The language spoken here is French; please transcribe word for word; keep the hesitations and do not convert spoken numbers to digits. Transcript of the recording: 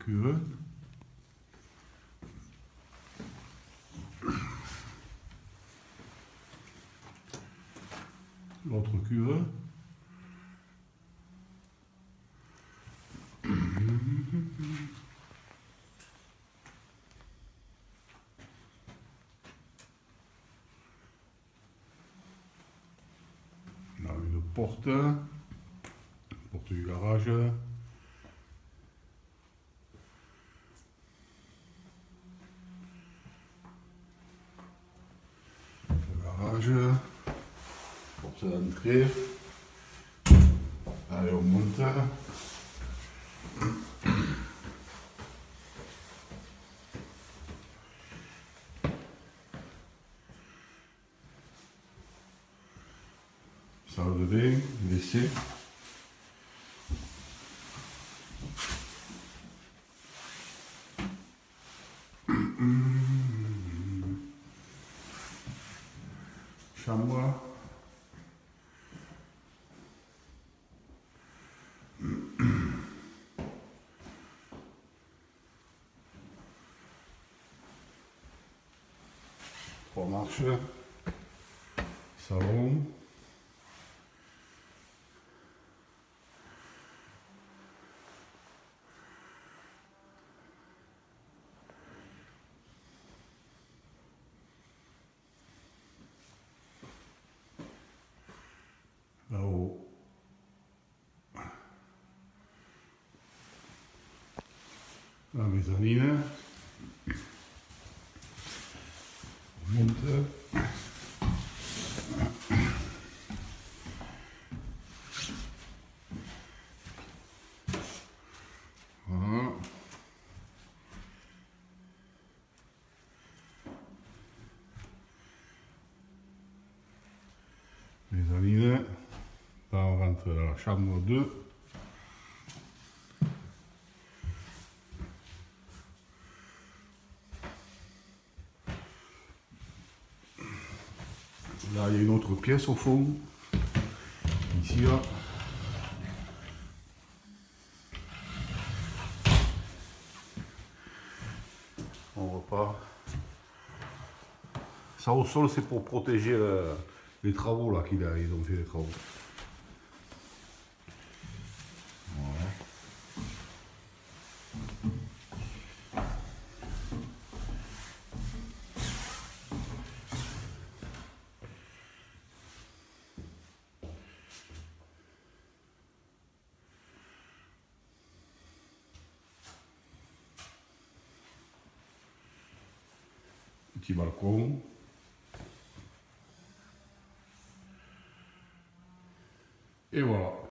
cuve. L'autre cuve. On a une porte, porte du garage. Le garage, porte d'entrée. Allez, on monte. Salle de bain, W C. Chambre. Trois marches. Salon. Là-haut, la mezzanine, on monte, voilà, mezzanine. Là, on rentre dans la chambre deux. Là, il y a une autre pièce au fond. Ici, là. On voit pas. Ça au sol, c'est pour protéger le, les travaux là qu'ils ils ont fait les travaux. Voilà. Petit balcon. Et voilà.